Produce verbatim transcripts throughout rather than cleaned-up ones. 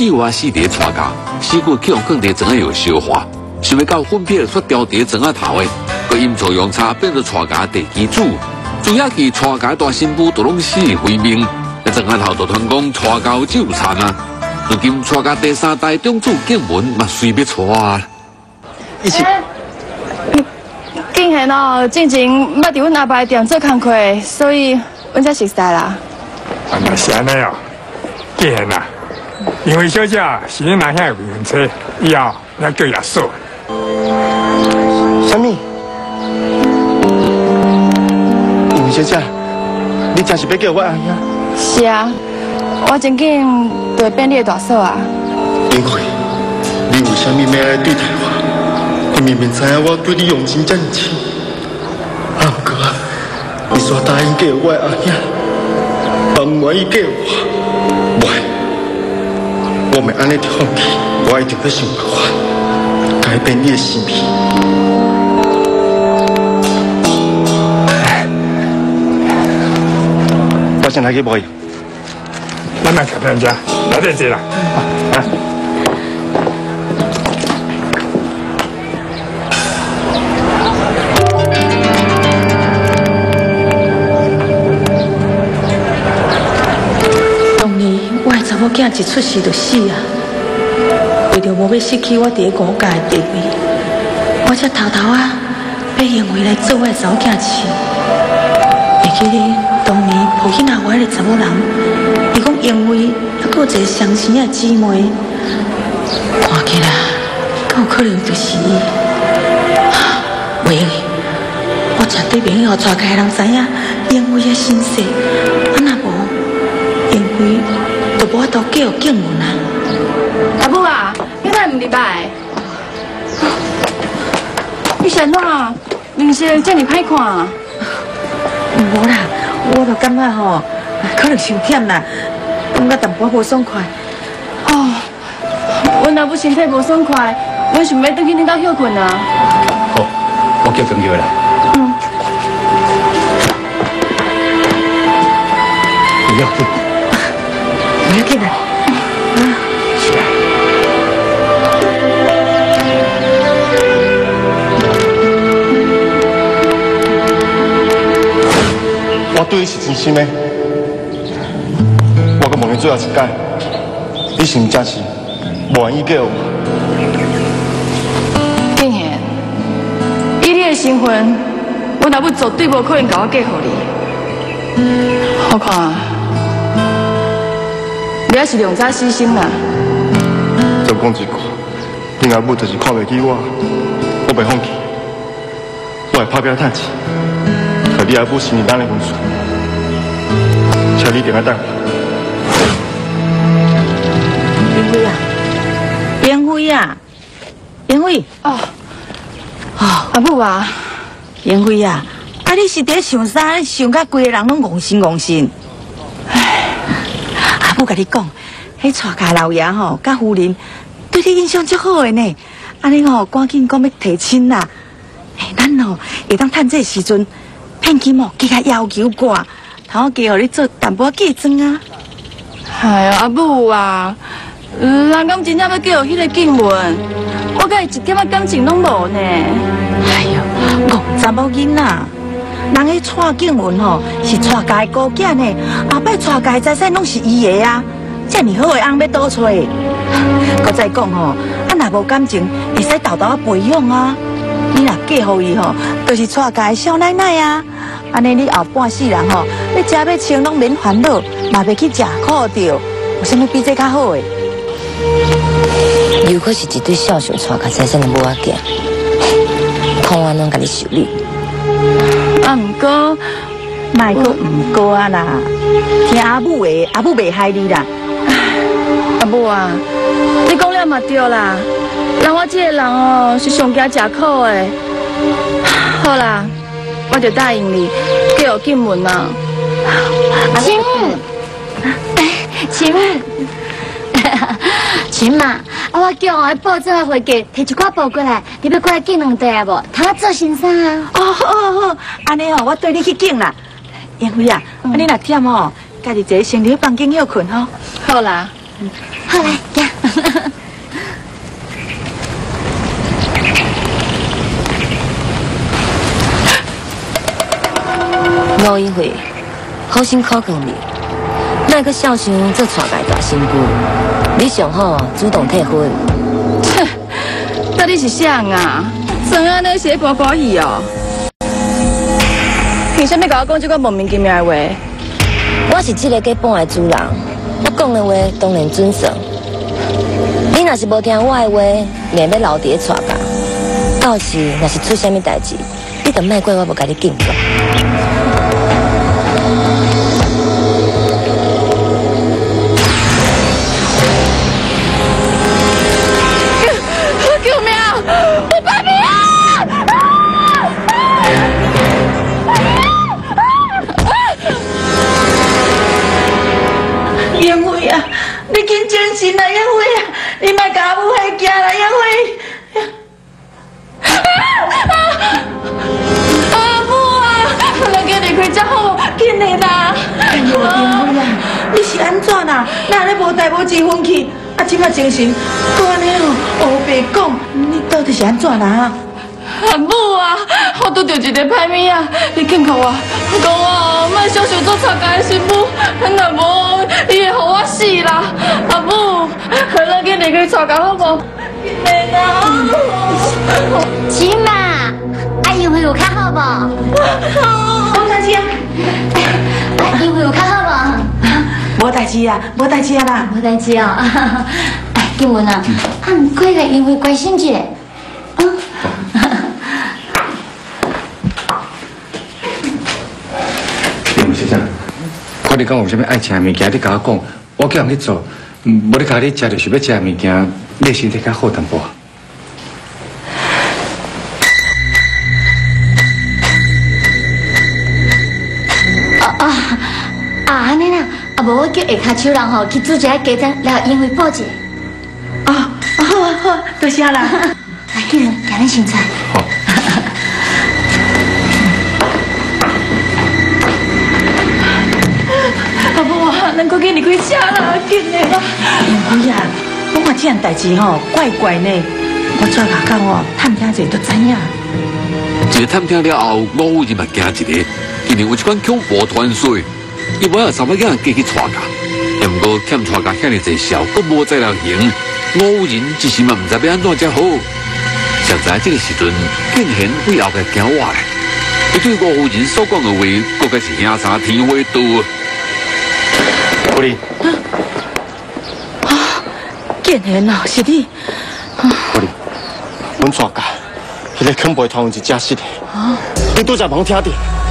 有啊四碟带家，四股去用更碟整个有消化，想要到分配出掉碟整个头的，佮因作用差变做带家地基主，主要是带家大新妇都拢死回命，一整个头就传讲带家有惨啊！如今带家第三代宗主敬文嘛随便带啊！ 一起。 竟然哦，之前捌伫阮阿爸店做工课，所以阮才熟悉啦。 啊，那是安尼哦，竟然啦，因为小姐是恁阿兄的未婚妻，以后咱叫亚嫂。 什么？因为小姐，你真是要叫我阿兄？ 是啊，我真紧就会变你的大嫂啊。 因为你为什么要来对待我？ 你明明知影我对你用情真深，啊，不过你煞答应嫁我的阿兄，嘛唔愿意嫁我，喂，我咪安尼就放弃，我一定要想办法改变你的心意。我先来去买药， 慢慢看人家，来点子啦，啊。 我囝一出世就死啊！为着无要失去我伫咧国家的地位，我才偷偷啊，要用回来做我的查某囝饲。会记得当年抱囡仔怀的查某人，伊讲因为还佫有一个相生的姊妹，看起来够有可能就是伊。袂用，我绝对袂用互全家人知影因为的身世，啊若无，因为。 就无法度叫敬文啊！ 阿母啊，你哪唔入来？你先哪？面色这么歹看？ 无啦，我就感觉吼，可能伤忝啦，感觉淡薄无爽快。 哦，阮阿母身体无爽快，阮想要回去恁家休困啊。 好，我叫朋友啦。 嗯。 不要紧。 不要紧啦， 我对你是真心的，我阁问你最后一届，你是毋真是无愿意叫我？ 竟然，以你的身份，阮阿母绝对无可能甲我嫁互你。何况。 你还是两早牺牲啦！ 再讲一句，你阿母就是看袂起我，我袂放弃，我会拍拼趁钱，互你阿母生咱的婚事，请你一定要等我。 英辉啊，英辉啊，英辉！ 哦，哦，阿母啊， 英辉啊，啊你是伫想啥？想甲规个人拢戇神戇神。 我甲你讲，迄带家老爷吼，甲夫人对你印象足好的呢。安尼吼，赶紧讲要提亲啦。哎，咱吼会当趁这时阵，骗金哦，给他要求挂，头家互你做淡薄嫁妆啊。 哎呀，阿母啊，人讲真正要叫迄个敬文，我甲伊一点仔感情拢无呢。 哎呦，戆查某囡仔。 人迄蔡敬文吼是蔡家的孤囝呢，后摆蔡家的财产拢是伊的啊，遮尔好的翁要倒找？搁再讲吼，啊若无感情，会使豆豆啊培养啊。你若嫁互伊吼，就是蔡家的少奶奶啊。安尼你后半世人吼，要食要穿拢免烦恼，嘛袂去食苦着，有啥物比这较好的？ 如果是一对孝顺蔡家财产的母仔囝，看我拢甲你受理。 啊，毋过， 莫阁毋过啊啦！听阿母的，阿母袂害你啦。 阿母啊，你讲了嘛对啦，人我这个人哦是上惊吃苦的。好啦，我就答应你，叫敬文啊。 亲，亲，亲嘛，啊我叫我报纸的会计摕一寡报过来，你要过来敬两袋啊无？通我做先生啊。 哦，好好好，安尼哦，我对你去敬啦。英辉啊，啊你若忝哦，家己坐先伫房间休困吼。 好啦， 好来，行。 吴一慧，好心考考你，那个孝想做娶家大新妇，你上好主动退婚。 切，到底是啥人啊？怎啊那些呱呱语哦？凭什么甲我讲这个莫名其妙的话？ 我是这个家搬的主人，我讲的话当然准算。你若是无听我的话，硬要留伫咧娶家，到时若是出啥物代志，你就莫怪我无甲你敬重。 救命！我拜你啊！ 燕辉啊，你紧精神啊，燕辉啊，你莫甲我误会惊啦，燕辉。阿母啊，人家离开遮好，紧的啦。哎呦，燕辉啊，你是安怎啦？哪咧无代无志分去？啊，即摆精神，搁安尼哦，黑白讲，你到底是安怎啦？ 阿母啊，我拄着一个歹物啊！你警告我，讲我莫小想做参加的媳妇，若无，伊会互我死啦！阿母，咱紧离开参加好无？来啦！ 起码阿姨会有较好无？ 无代志啊， 阿姨会有较好无？ 无代志啊，无代志啊啦。 无代志哦。哎，静文啊，啊，毋过个因为关心一下。嗯。 先生，看你讲有啥物爱吃的物件，你甲我讲，我叫人去做。无你甲你食着想要食的物件，你身体较好淡薄。 啊啊啊！安尼啦，啊无我叫下骹手人吼去煮一下鸡蛋，来因为报一下。 哦，好啊好啊，多谢啦。 来，去人，行咱先菜。 好。 阿母啊，咱赶紧离开遮啦，紧的啦！燕辉啊，我看这样代志吼怪怪呢，我再下讲哦，探听者都知影。 一个探听了后，吴人嘛惊一个，因为有一款恐怖传说，伊本来三百囝嫁去娶家，也毋过欠娶家遐尼济孝，阁无再了行，吴人一时嘛毋知要安怎才好。谁知这个时阵，竟然背后个惊我嘞！伊对吴人所讲的话，搁该是兄差天花度。 夫人， 啊，竟然哦，是你！ 夫人，阮全家迄个恐怖通是假实的，你拄则冇听到。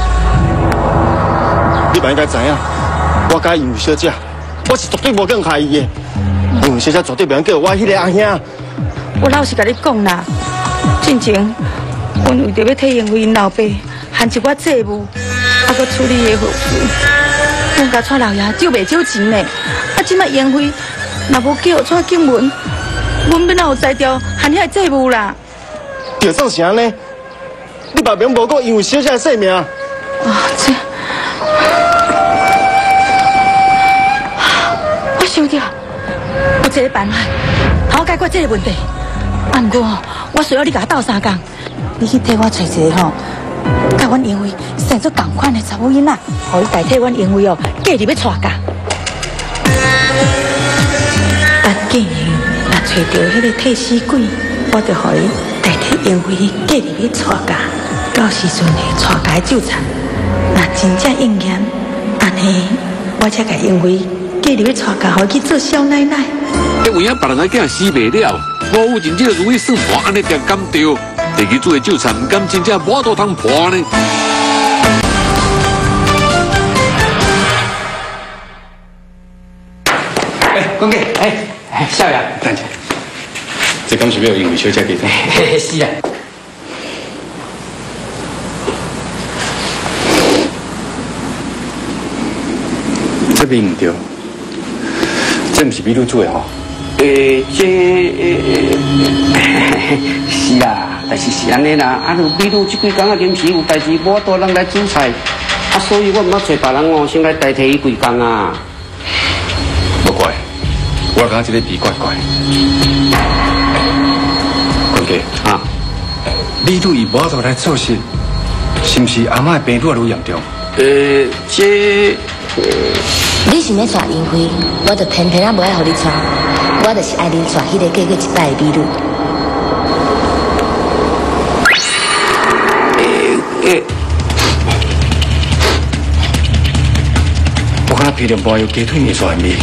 你嘛应该知影，我甲因为小姐，我是绝对无更害伊的。因为小姐绝对袂叫我迄个阿兄。 我老实甲你讲啦，进前阮为着要替因为因老爸含一寡债务，啊，搁处理个后事，阮甲蔡老爷借袂少钱呢。啊，即摆燕辉若无叫蔡景文，阮要哪有才调含遐债务啦？ 就算是安尼，你爸明无过因为小姐的性命。 啊，这我想着有一个办法，好解决这个问题。啊，不过吼，我需要你甲我斗相共，你去替我找一个吼，甲阮燕辉生出同款的查某囡仔，互伊代替阮燕辉哦，嫁入要娶家。等建议若找到迄个替死鬼，我就互伊代替燕辉嫁入要娶家。到时阵会娶家就产，若真正应验，安尼我才甲燕辉嫁入要娶家，互伊去做少奶奶。 因为啊，别人的囝死袂了，吴人这个如意算盘安尼定敢着，第二组的纠缠，敢真正无多通破呢？ 哎，公家，哎哎，少爷，等下， 这敢是要因为小姐给的？ 是啊。 这边唔对，这不是秘鲁做的吼。 诶，这是啊，但是是安尼啦。啊，比如这几工啊，临时有代志，无多人来煮菜，啊，所以我毋捌找别人哦，先来代替伊几工啊。 不怪， 我感觉这个味怪怪。坤哥啊，你对伊无法度来做事，是毋是阿妈的病愈来愈严重？ 呃，这。 你想要娶英辉，我就偏偏啊无爱互你娶，我就是爱你娶迄个嫁过一摆的美女。 诶诶， 我看他皮脸包有鸡腿面线味，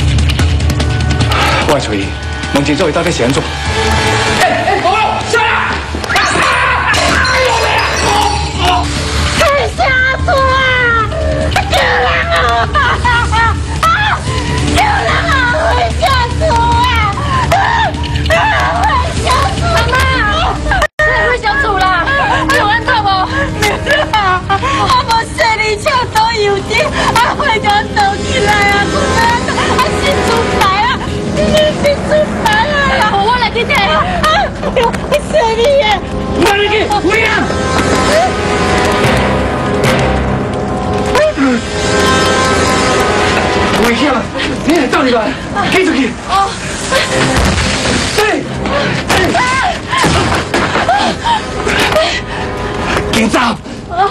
我找伊，问清楚伊到底是安怎。 哎哎，保罗，下来！ 太吓死了！救人啊！ 救人啊！会吓死我啊！会吓死我！妈，会吓死啦！有人痛无？我无说你笑到有滴，啊会甲倒起来啊！啊心出来啊！心出来啊！我来去睇啊！我说你耶！ 我来去，我呀！ 危险了！你来到里来，赶出去！哦，对，紧走！啊！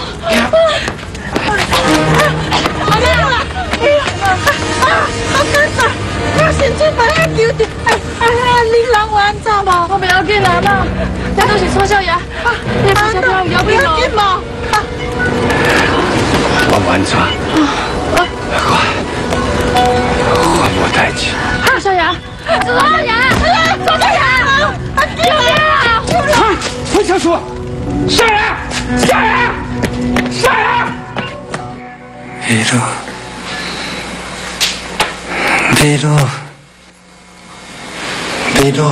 阿妹啊！啊！阿哥仔，我先出门去救你。啊！你人有安怎无？我不要紧啦，妈，这都是蔡少爷。你不小心有病哦。 我有安怎？快！ 我无代志。 啊，少爷，少爷，少爷，啊，救命啊！ 快，快下车！少爷，少爷，少爷！ 秘鲁，秘鲁，秘鲁。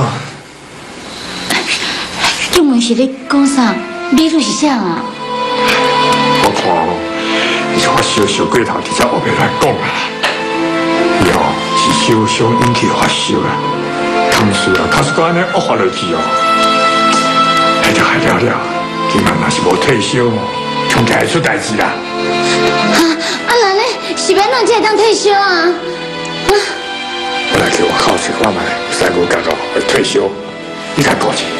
中文是咧讲啥？秘鲁是啥啊？ 我看哦，你说烧烧过头，直接后面来讲啊。 以后是烧伤引起发烧啊，同时啊，卡是讲安尼恶化落去哦，迄就害了了。今晚若是无退休哦，冲起来出代志啦。 啊啊，那咧是要哪才会当退休啊？啊！ 我来去外口找看卖，师傅教到会退休，你较顾忌。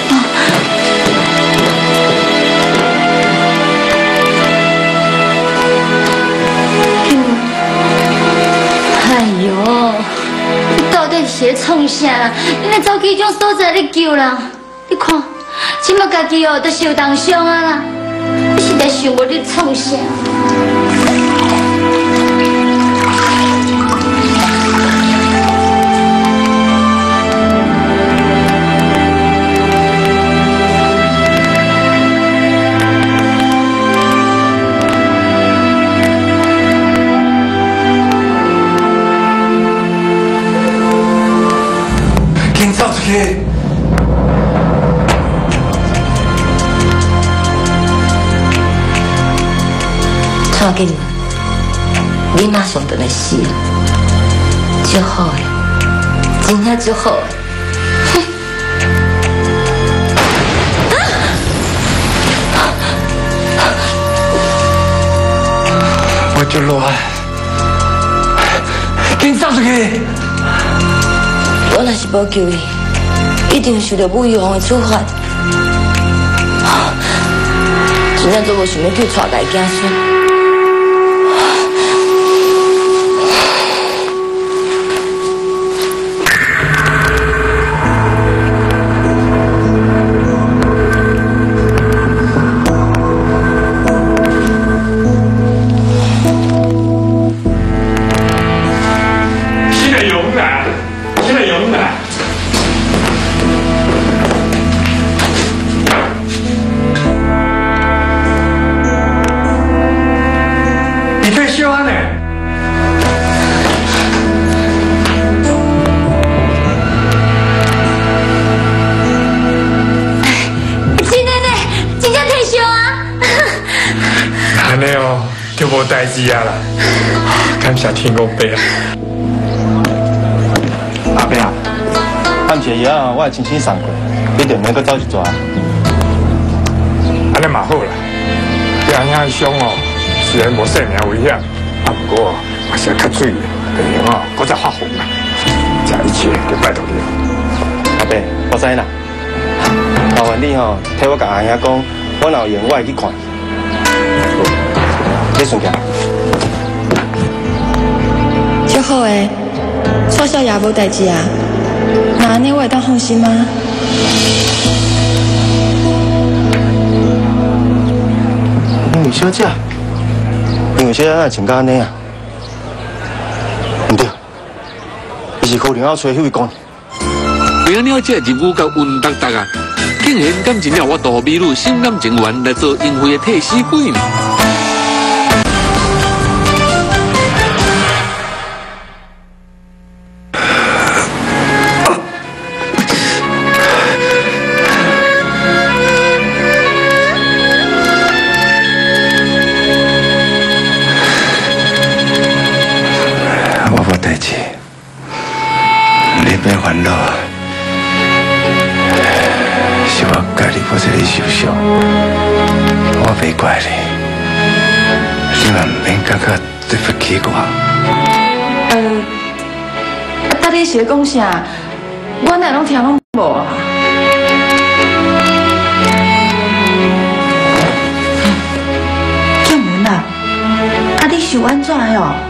哎呦，你到底是咧创啥啦？你来走去种所在咧救人，你看，即马家己哦都受重伤啊啦！你实在想无你创啥？ 走出去！ 蔡经理，你马上就来死，足好诶，真正足好诶。 我就乱，紧走出去！ 我若是无救伊，一定受到武玉皇的处罚。真正都无想要去带家子孙。 代志啊啦，感谢天公伯啊！ 阿伯啊，暗时以后我会亲亲送过，你着免搁走一逝。 安尼嘛好啦，这样样伤哦，虽然无生命危险，啊不过还是较水的，等于哦，搁再发红啦。 这一切就拜托你了。 阿伯，我知啦。麻烦你吼，替我甲阿兄讲，我若有闲，我会去看伊。你顺行。 足好诶，蔡少爷无代志啊。那安尼我会当放心吗？ 因为小姐，因为小姐哪穿甲安尼啊？唔对，伊是可能要找迄位公。 为了这任务甲稳当当啊，竟然感情了我大美女心甘情愿来做淫秽的替死鬼呢？ 我无代志，你别烦恼。 是我家己不这里受伤，我袂怪你，你嘛唔免感觉对不起我。 呃，啊，你是咧讲啥？我哪拢听拢无啊？ 建文啊，啊你是安怎的哦？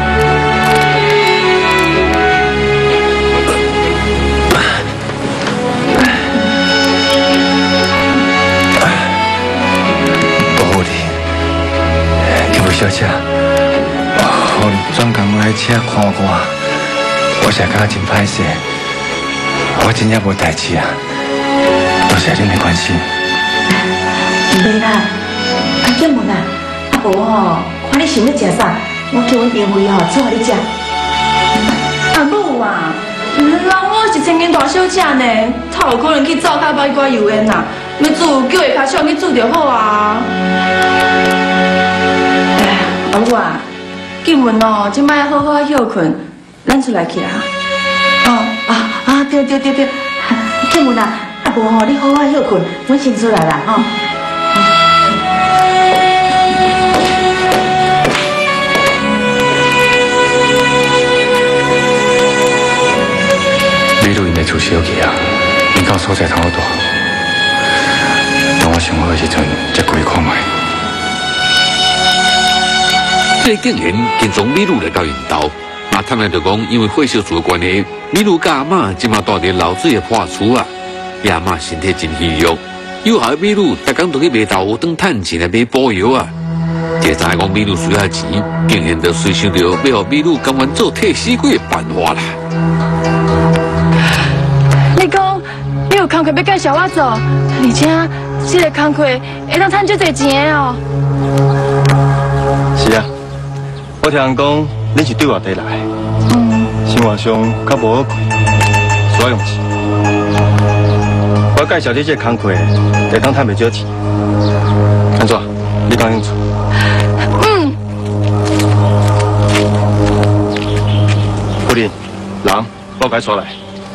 小姐，互你专工来车看我，我才感觉真歹势。我真正无代志啊，多谢恁的关心。袂啦，啊建文啊，啊无吼，看你想要食啥，我叫阮评委吼做互你食。 阿母啊，人我是千金大小姐呢，他有可能去灶骹摆挂油烟呐，要煮叫下骹手去煮就好啊。 阿母啊，建文哦，今摆好好休困，咱出来去啦。 哦啊啊，对对对对，建文啊，啊无吼，你好好休困，阮先出来啦吼。 美女因来出小气啊，因到所在头大，等我想好的时阵，再过去看卖。 这竟然跟从美女来到引导，啊，探来就讲，因为火烧厝的关系，美女甲阿嬷今嘛住伫流水的破厝啊，阿嬷身体真虚弱，有效的美女逐工都去卖豆腐当趁钱来买补药啊。这知影讲美女需要钱，竟然就随想到要互美女甘愿做替死鬼的办法啦。 你讲你有工课要介绍我做，而且这个工课会当趁足侪钱的哦。 是啊。 我听人讲，你是对外地来，嗯，生活上较无好过，需要用钱。我介绍你这个工课，会当赚袂少钱。安怎？你讲清楚。 嗯。 夫人，人我该出来。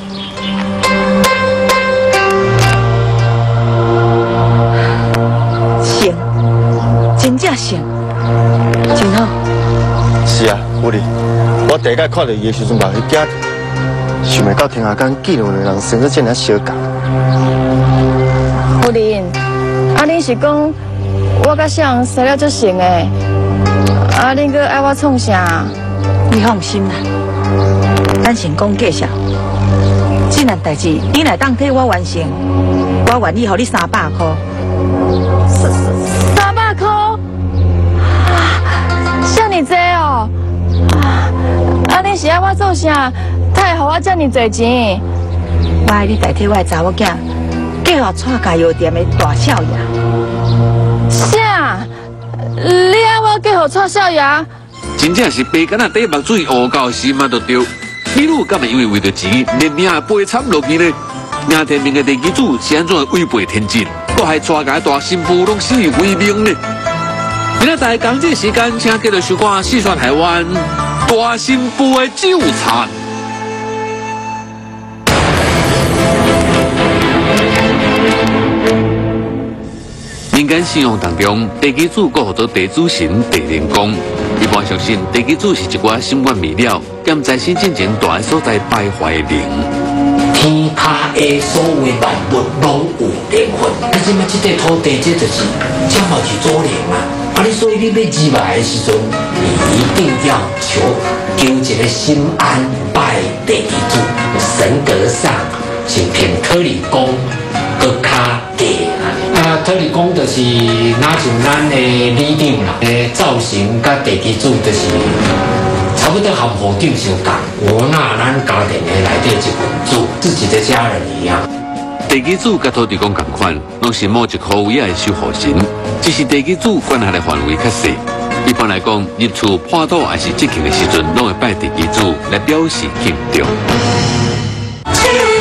行，真正行，真好。 是啊，夫人，我第一摆看到伊的时阵，把伊惊着，想袂到天下间竟然有人生得这样小假。 夫人，啊，恁是讲我甲谁生了足成的，啊，恁搁爱我创啥？ 你放心啦，咱先讲介绍，这件代志你来当替我完成，我愿意互你三百块。 三三百块？遮尼济哦！啊，恁是爱我做啥？才会互我遮尼济钱？ 我爱你代替我的查某囝，嫁互蔡家药店的大少爷。 啥？你爱我嫁互蔡少爷？ 真正是白干啊！底目水乌到心嘛都对。美女敢会因为为着钱，连命也赔惨落去呢？命天命的地基主是安怎违背天职，搁还带个大新妇拢死于非命呢？今仔大讲这时间，请继续收看《四川台湾大新妇的纠缠》。民间信仰当中，地基主搁叫做地主神、地灵公。 一般相信地基主是一寡心愿未了，兼在生进前大个所在徘徊的灵。 天下的所有万物拢有灵魂，啊！即马即块土地，这就是这嘛是祖灵嘛。啊！你所以你要入来的时阵，你一定要求求一个心安，拜地基主。神格上是偏特理公，搁较低啊！特理公就是哪像咱的里长啦，诶，造型甲地基主就是。差不多和部长相共，我那咱家庭的内底一份子，自己的家人一样。 地基主甲土地公同款，拢是某一科位的守护神，只是地基主管辖的范围较细。一般来讲，入厝破土还是祭庆的时阵，拢会拜地基主来表示敬重。